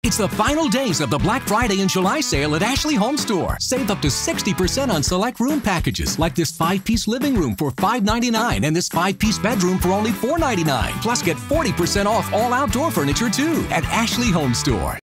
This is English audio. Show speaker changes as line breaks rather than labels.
It's the final days of the Black Friday and July sale at Ashley HomeStore. Save up to 60% on select room packages, like this 5-piece living room for $5.99 and this 5-piece bedroom for only $4.99. Plus, get 40% off all outdoor furniture, too, at Ashley HomeStore.